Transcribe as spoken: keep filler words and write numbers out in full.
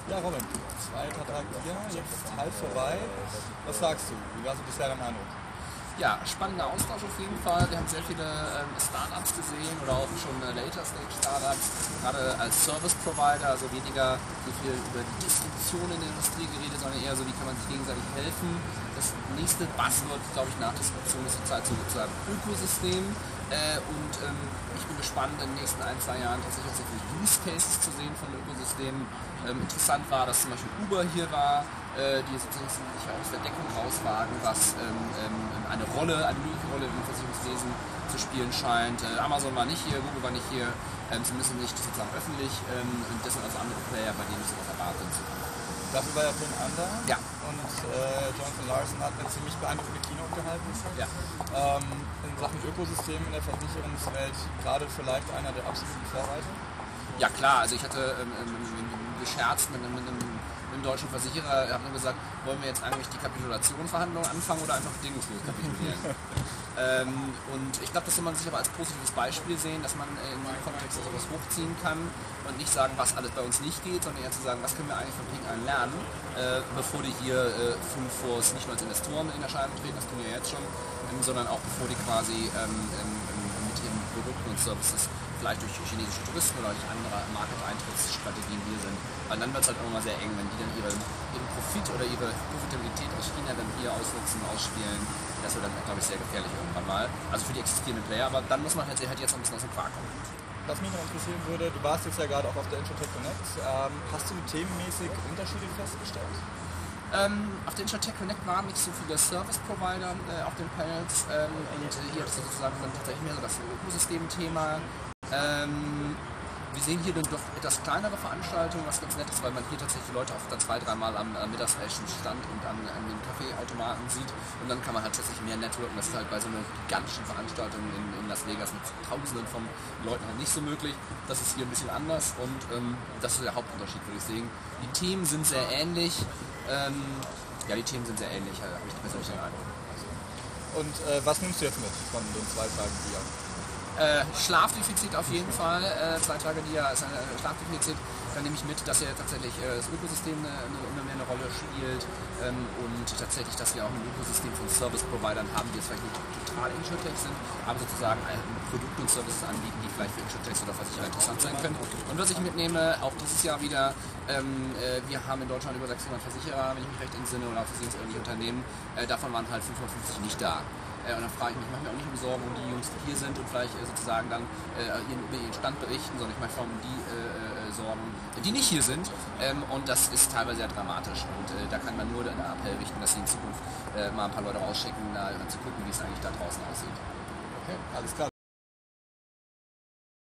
Ja, Robin, zweiter Tag hier, jetzt halb vorbei. Was sagst du? Wie war so bisher dein Eindruck? Ja, spannender Austausch auf jeden Fall. Wir haben sehr viele ähm, Startups gesehen oder auch schon äh, Later Stage Startups, gerade als Service Provider, also weniger so viel über die Distribution in der Industrie geredet, sondern eher so, wie kann man sich gegenseitig helfen. Das nächste Buzzword, glaube ich, nach Distribution ist die Zeit sozusagen Ökosystem. Äh, und ähm, ich bin gespannt, in den nächsten ein, zwei Jahren tatsächlich auch sehr viele Use Cases zu sehen von Ökosystemen. Ähm, interessant war, dass zum Beispiel Uber hier war, äh, die sozusagen sich aus der Deckung rauswagen, was ähm, ähm, eine Rolle, eine mögliche Rolle im Versicherungswesen zu spielen scheint. Äh, Amazon war nicht hier, Google war nicht hier, ähm, sie müssen nicht sozusagen öffentlich, ähm, und das sind also andere Player, bei denen ich sowas erwarte. Dafür war ja Tim Under Ja. und äh, Jonathan Larson hat eine ziemlich beeindruckende Keynote gehalten. Ja. Ähm, in Sachen Ökosystem in der Versicherungswelt gerade vielleicht einer der absoluten Vorreiter. Ja klar, also ich hatte ähm, ähm, gescherzt mit einem, mit einem, mit einem deutschen Versicherer, habe nur gesagt, wollen wir jetzt eigentlich die Kapitulationverhandlungen anfangen oder einfach bedingungslos kapitulieren? ähm, und ich glaube, das soll man sich aber als positives Beispiel sehen, dass man in einem Kontext sowas hochziehen kann und nicht sagen, was alles bei uns nicht geht, sondern eher zu sagen, was können wir eigentlich von Ping lernen, äh, bevor die hier äh, Full Force nicht nur als Investoren in Erscheinung treten, das tun wir ja jetzt schon, ähm, sondern auch bevor die quasi ähm, ähm, mit ihren Produkten und Services vielleicht durch chinesische Touristen oder durch andere Market-Eintrittsstrategien hier sind. Weil dann wird es halt auch immer sehr eng, wenn die dann ihre, ihren Profit oder ihre Profitabilität aus China dann hier ausnutzen, ausspielen. Das wird dann, glaube ich, sehr gefährlich irgendwann mal. Also für die existierenden Player, aber dann muss man halt, halt jetzt ein bisschen aus dem Quark kommen. Was mich noch interessieren würde, du warst jetzt ja gerade auch auf der Insurtech Connect. Ähm, hast du themenmäßig Unterschiede festgestellt? Ähm, auf der Insurtech Connect waren nicht so viele Service-Provider äh, auf den Panels ähm, und äh, hier ist sozusagen dann tatsächlich mehr so das Ökosystem-Thema. Ähm, wir sehen hier dann doch etwas kleinere Veranstaltungen, was ganz nett ist, weil man hier tatsächlich die Leute auch dann zwei, dreimal am äh, Mittagsfesten stand und an, an den Kaffeeautomaten sieht und dann kann man halt tatsächlich mehr networken. Das ist halt bei so einer gigantischen Veranstaltung in, in Las Vegas mit Tausenden von Leuten halt nicht so möglich. Das ist hier ein bisschen anders und ähm, das ist der Hauptunterschied, würde ich sagen. Die Themen sind sehr ähnlich. Ähm, ja, die Themen sind sehr ähnlich, habe ich persönlich den Eindruck. Und äh, was nimmst du jetzt mit von den zwei Tagen hier? Äh, Schlafdefizit auf jeden Fall, äh, zwei Tage die ja ist ein äh, Schlafdefizit, dann nehme ich mit, dass ja tatsächlich äh, das Ökosystem eine, eine, immer mehr eine Rolle spielt ähm, und tatsächlich, dass wir auch ein Ökosystem von Service-Providern haben, die jetzt vielleicht nicht total Insurtech sind, aber sozusagen ein Produkte und Services anbieten, die vielleicht für Insurtechs oder Versicherer interessant sein können. Und was ich mitnehme, auch dieses Jahr wieder, ähm, äh, wir haben in Deutschland über sechshundert Versicherer, wenn ich mich recht entsinne, oder versicherungsähnliche Unternehmen, äh, davon waren halt fünfhundertfünfzig nicht da. Äh, und dann frage ich mich, ich mache mir auch nicht um Sorgen um die Jungs, die hier sind und vielleicht äh, sozusagen dann äh, ihren, über ihren Stand berichten, sondern ich mache mir um die äh, Sorgen, die nicht hier sind. Ähm, und das ist teilweise sehr dramatisch. Und äh, da kann man nur einen Appell richten, dass sie in Zukunft äh, mal ein paar Leute rausschicken, da zu gucken, wie es eigentlich da draußen aussieht. Okay, alles klar.